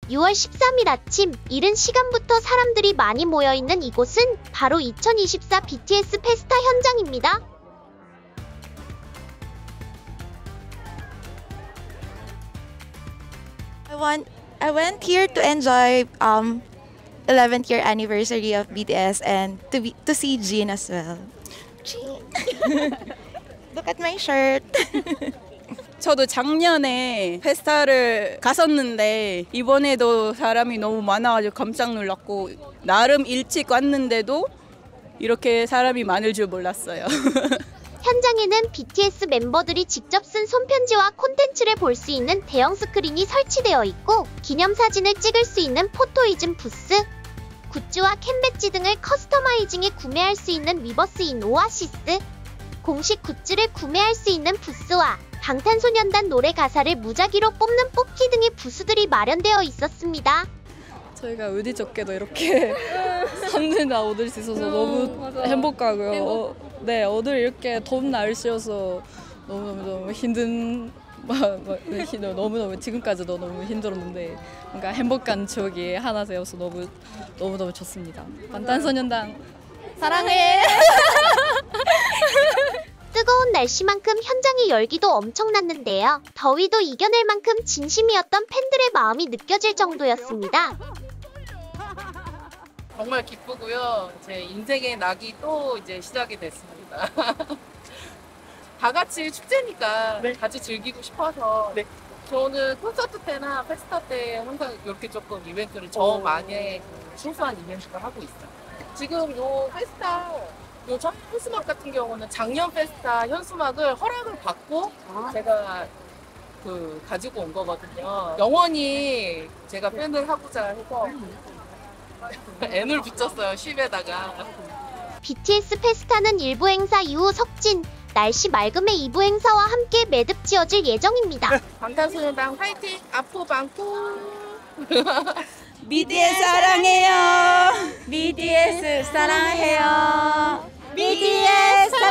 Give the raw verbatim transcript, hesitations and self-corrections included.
유월 십삼일 아침 이른 시간부터 사람들이 많이 모여있는 이곳은 바로 이천이십사 비티에스 페스타 현장입니다. I want I went here to enjoy um eleventh year anniversary of B T S and to be, to see Jin as well. Jin. Look at my shirt. 저도 작년에 페스타를 갔었는데 이번에도 사람이 너무 많아가지고 깜짝 놀랐고 나름 일찍 왔는데도 이렇게 사람이 많을 줄 몰랐어요. 현장에는 비티에스 멤버들이 직접 쓴 손편지와 콘텐츠를 볼 수 있는 대형 스크린이 설치되어 있고 기념사진을 찍을 수 있는 포토이즘 부스, 굿즈와 캔배지 등을 커스터마이징해 구매할 수 있는 위버스인 오아시스, 공식 굿즈를 구매할 수 있는 부스와 방탄소년단 노래 가사를 무작위로 뽑는 뽑기 등의 부스들이 마련되어 있었습니다. 저희가 의리적게도 이렇게 선물이나 얻을 수 있어서 너무 맞아. 행복하고요. 행복? 어, 네, 오늘 이렇게 더운 날씨여서 너무너무 힘든, 너무너무 지금까지도 너무 힘들었는데 뭔가 행복한 추억이 하나 되어서 너무, 너무너무 좋습니다. 방탄소년단 사랑해! 뜨거운 날씨만큼 현장의 열기도 엄청났는데요. 더위도 이겨낼 만큼 진심이었던 팬들의 마음이 느껴질 정도였습니다. 정말 기쁘고요. 제 인생의 낙이 또 이제 시작이 됐습니다. 다 같이 축제니까 네. 같이 즐기고 싶어서 네. 저는 콘서트 때나 페스타 때 항상 이렇게 조금 이벤트를 저만의 순수한 이벤트를 하고 있어요. 지금 요 페스타 요 현수막 같은 경우는 작년 페스타 현수막을 허락을 받고 아. 제가 그 가지고 온 거거든요. 영원히 제가 팬을 하고자 해서 N을 붙였어요. 십에다가. 비티에스 페스타는 일부 행사 이후 석진, 날씨 맑음의 이 부 행사와 함께 매듭 지어질 예정입니다. 방탄소년단 화이팅! 앞으로 많고 비티에스 사랑해요. 비티에스 사랑해요. 비티에스